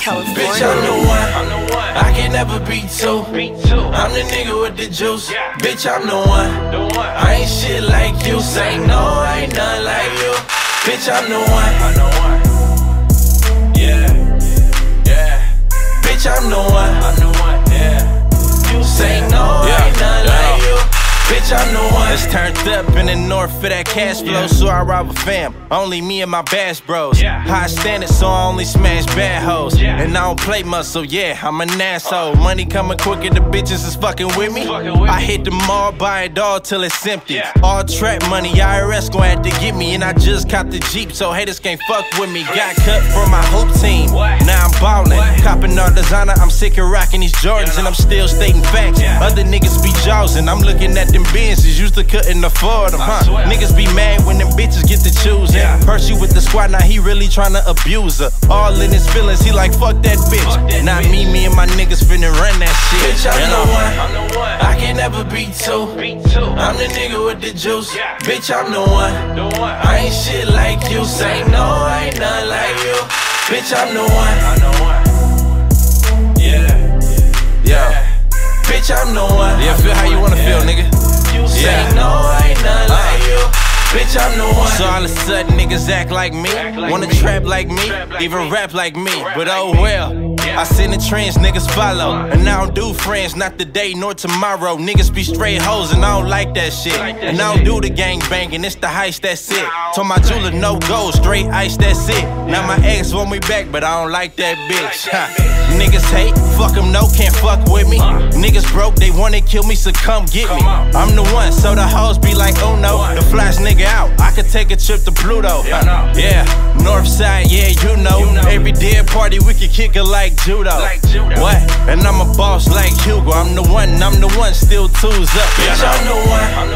California. Bitch, I'm the one. I can never be two. I'm the nigga with the juice. Bitch, I'm the one. I ain't shit like you. Say no, I ain't nothing like you. Bitch, I'm the one. Yeah. Bitch, I'm the one. You say no, I ain't nothing like you. Bitch, I'm the one. It's turned up in the north for that cash flow, so I rob a fam. Only me and my bass bros. High standards, so I only smash bad hoes. And I don't play much, so yeah, I'm an asshole. Money coming quicker, the bitches is fucking with me. I hit the mall, buy it all till it's empty. All trap money, IRS gon' have to get me. And I just caught the Jeep, so haters can't fuck with me. Got cut from my hoop team, now I'm ballin'. Copping all designer, I'm sick of rocking these Jordans. And I'm still stating facts, other niggas be jawsin'. I'm looking at them Benzes, used to couldn't afford them, huh? Niggas be mad when them bitches get to choosing. Hershey with the squad, now he really tryna abuse her. All in his feelings, he like, fuck that bitch. Not me and my niggas finna run that shit. Bitch, I'm the one. I can never be two. I'm the nigga with the juice. Bitch, I'm the one. I ain't shit like you. Say no, I ain't nothing like you. Bitch, I'm the one. Bitch, I'm the one. Yeah, feel how you wanna feel, nigga. Say no, I ain't nothing like you. Bitch, I'm the one. So all of a sudden niggas act like me, wanna trap like me, even rap like me. But oh well, I send the trends, niggas follow. And I don't do friends, not today nor tomorrow. Niggas be straight hoes and I don't like that shit. And I don't do the gang banging, it's the heist, that's it. Told my jeweler no gold, straight ice, that's it. Now my ex want me back, but I don't like that bitch. Niggas hate, fuck them, no, can't fuck with me. Niggas broke, they wanna kill me, so come get me. I'm the one, so the hoes be like, oh no, the flash nigga out, I could take a trip to Pluto. Yeah, Northside, yeah, you know. Every dead party we can kick it like judo. What? And I'm a boss like Hugo. I'm the one, still twos up. Bitch, I'm the one.